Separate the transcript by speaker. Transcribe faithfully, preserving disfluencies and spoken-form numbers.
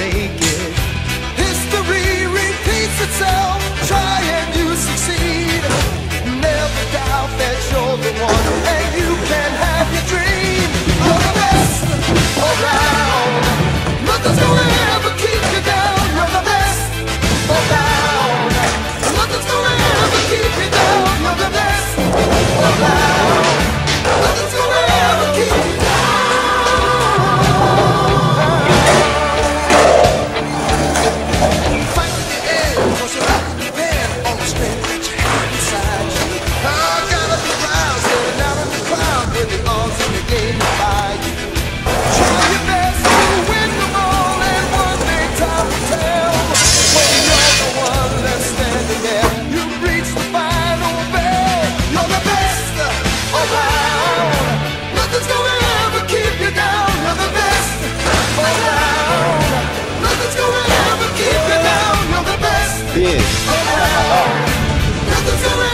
Speaker 1: make it. History repeats itself, try and you succeed. Never doubt that you're the one, and you can have your dream. You're the best around. Nothing's gonna ever keep you down. You're the best around. Nothing's gonna ever keep you down. You're the best around. Nothing's gonna ever keep you down. Fight to the end, 'cause you're not gonna depend on the strength that you have inside you. I gotta be proud, standing out in the crowd with the odds in the game to fight you. Try your best to win them all, and one day time will tell. When you're the one that's standing there, you reach the final bell. You're the best around. Nothing's gonna ever keep you down. You're the best around. Nothing's gonna ever keep you down. You're the best
Speaker 2: Yeah.
Speaker 1: around. Nothing's gonna